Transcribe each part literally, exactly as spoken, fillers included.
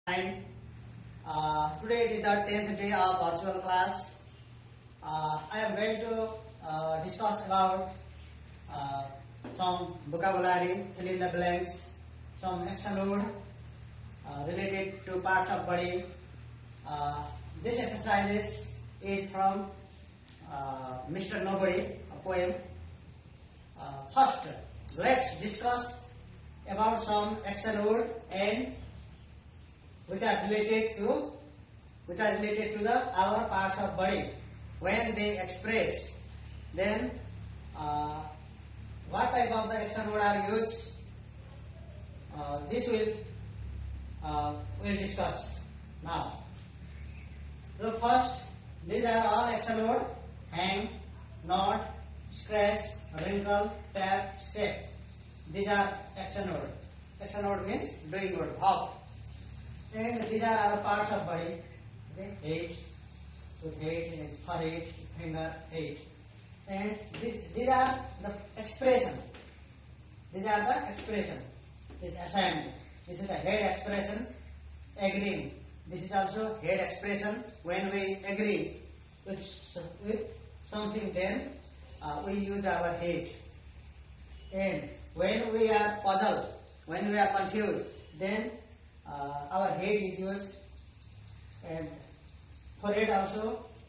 Fine. Uh, today it is the tenth day of virtual class. Uh, I am going to uh, discuss about uh, some vocabulary, fill in the blanks, some action word uh, related to parts of body. Uh, this exercise is from uh, Mister Nobody, a poem. Uh, first, let's discuss about some action word and which are related to which are related to the our parts of body when they express. Then uh, what type of the action word are used? Uh, this will uh, we'll discuss now. So first, these are all action word: hang, nod, scratch, wrinkle, tap, shake. These are action word. Action word means doing word, hop. And these are our parts of body. Okay, head, so head, and forehead, finger, head. And this, these are the expression. These are the expression. This assignment. This is the head expression. Agreeing. This is also head expression. When we agree with with something, then uh, we use our head. And when we are puzzled, when we are confused, then Uh, our head is used, and forehead also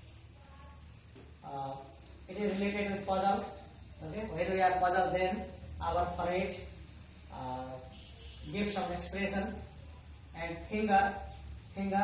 uh, it is related with puzzle. Okay, when we are puzzled, then our forehead uh, gives some expression, and finger, finger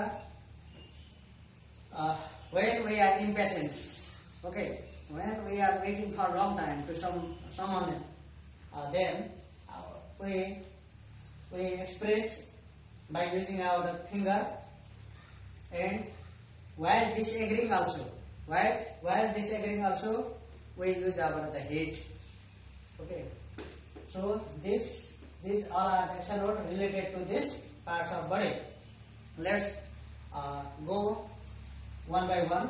uh, when we are impatient. Okay, when we are waiting for a long time to some someone, uh, then uh, we we express by using our finger. And while disagreeing also, while while disagreeing also, we use our the head. Okay, so this these all are action word related to this parts of body. Let's uh, go one by one.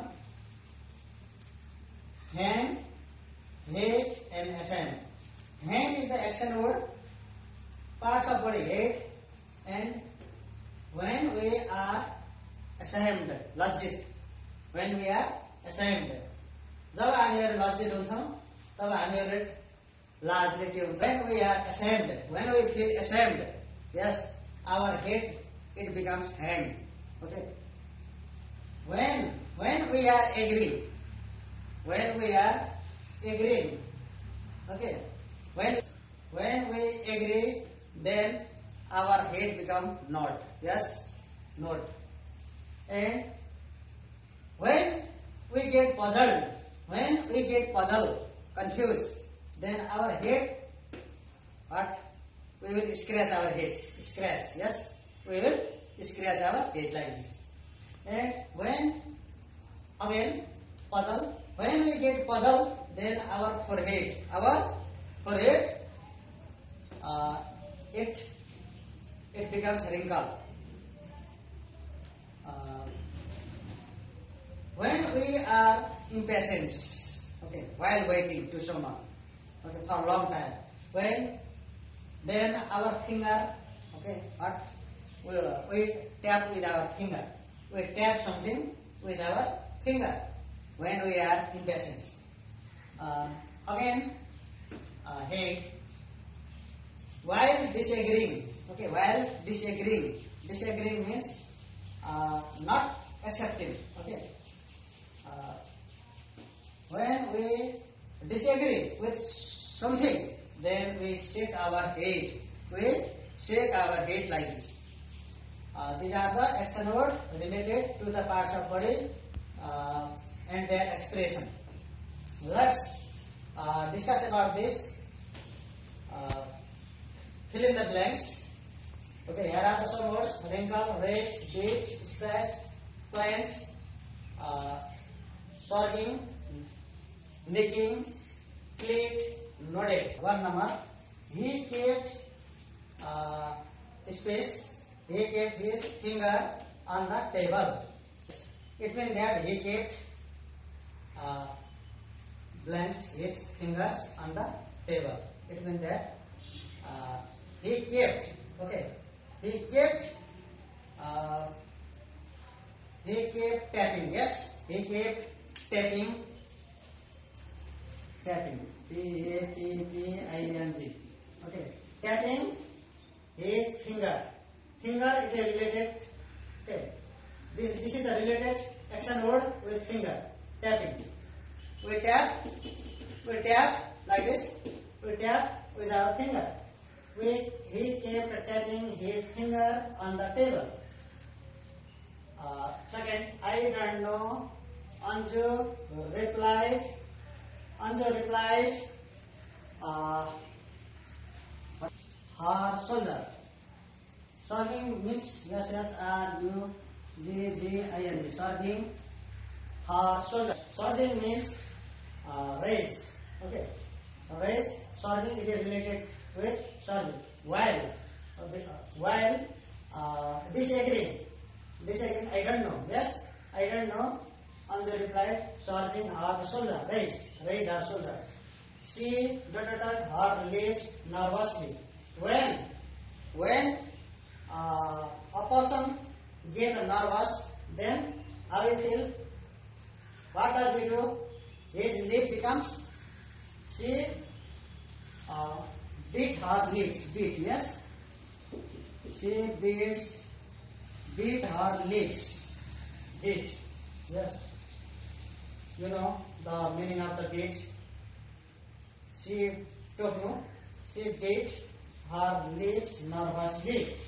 Hand, head, and ascend. Hand is the action word. Parts of body: head and when we are ashamed, लज्जित, when we are ashamed, जब हामीहरु लज्जित हुन्छौं तब हामीहरुले लाजले के हुन्छ? When we are ashamed, when we feel ashamed, yes, our head it becomes hang. Okay. When when we are agreeing, when we are agreeing, okay, when when we agree, then our head become nod. Yes, nod. And when we get puzzled, when we get puzzled, confused, then our head, what? We will scratch our head. Scratch. Yes, we will scratch our head like this. And when again puzzled, when we get puzzled, then our forehead, our forehead, uh, it it becomes wrinkle. Uh, when we are impatient, okay, while waiting to someone, okay, for a long time, when then our finger, okay, what we, we tap with our finger, we tap something with our finger when we are impatient. Uh, again, uh, head. While disagreeing, okay, while disagreeing, disagreeing means uh, not accepting, okay. Uh, when we disagree with something, then we shake our head, we shake our head like this. Uh, these are the action words related to the parts of body uh, and their expression. Let's uh, discuss about this. Uh, Fill in the blanks. Okay, here are the some words: wrinkle, raise, beat, scratch, cleanse, uh, sorting, licking, cleat, nodded. One number. He kept uh, space. He kept his finger on the table. It means that he kept uh, blanks his fingers on the table. It means that uh, he kept, okay, he kept uh, he kept tapping. Yes, he kept tapping. Tapping. T A P P I N G. Okay. Tapping his finger. Finger it is related. Okay. This this is the related action word with finger. Tapping. We tap. We tap like this. We tap with our finger. We he kept tapping his finger on the table. Uh, second, I don't know. Anju replied. Anju replied. Uh, her shoulder. Serving means S H R U G G I N G. Serving her shoulder. Serving means uh, raise. Okay. Raise. Serving it is related with serving. While while uh, disagreeing. Disagreeing. I don't know. Yes, I don't know. And they replied, serving her shoulder. Raise. Raise her shoulder. She dotted her lips nervously. When when uh, a person get nervous, then how you feel? What does he do? His lip becomes. She uh, beat her lips. Beat, yes. She beats. Beat her lips. Beat, yes. You know the meaning of the beat. She took no. She beat her lips nervously.